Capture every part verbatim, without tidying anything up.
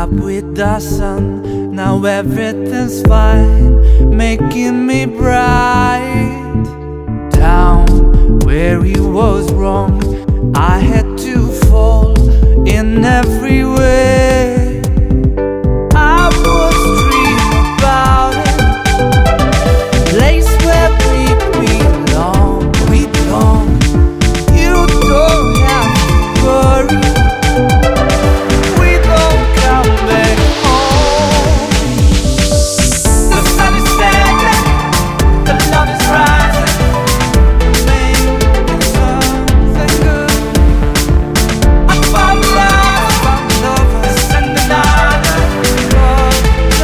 up with the sun. Now everything's fine, making me bright. Down where he was wrong, I had to fall in every way. I was dreaming about it, place where we belong, we belong. You don't have to worry, we don't come back home. The sun is setting, the love is rising, making something good. I found love, I found lovers, and another love.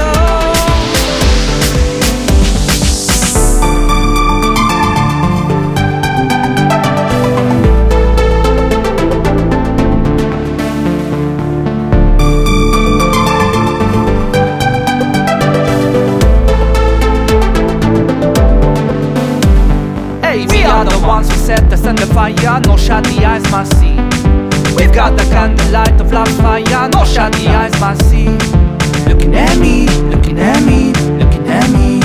Hey, we are the ones who set the sun the fire, no shut the eyes must see. We've got the candlelight of love's fire, no shut the eyes must see. Looking at me, looking at me, looking at me.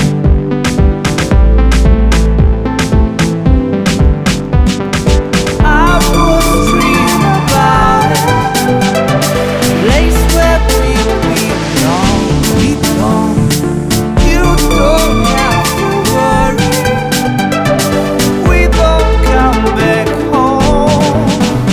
I was dreaming about it, place where we belong, we belong. You don't have to worry, we don't come back home.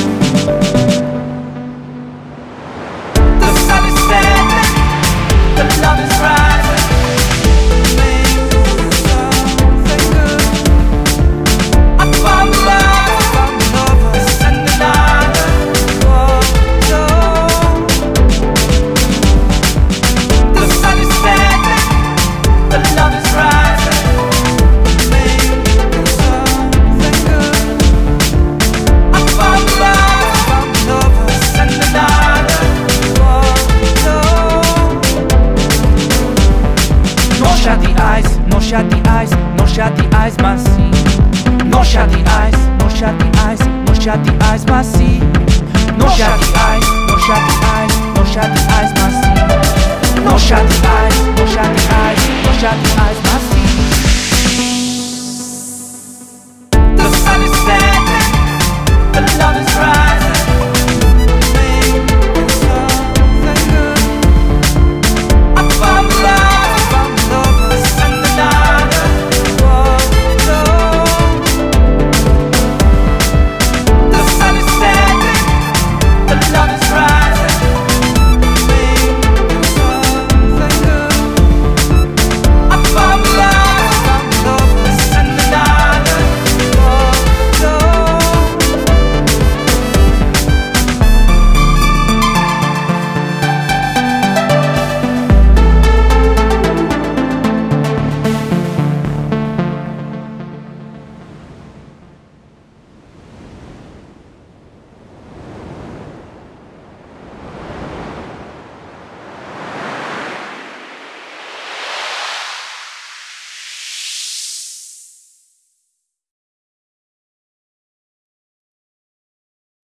The sun is setting, the love is rising, making something good. I found love, I found lovers, and another love. The sun is setting, the love is rising, making something good. I found love, I found lovers, and another love. No shut the eyes, no shut the eyes, no shut the eyes must see. No shut the eyes, no shut the eyes, no shut the eyes must see. No shut the eyes, no shut the eyes, no shut the eyes must see. No shut the eyes, no shut the eyes, no shut the eyes must see.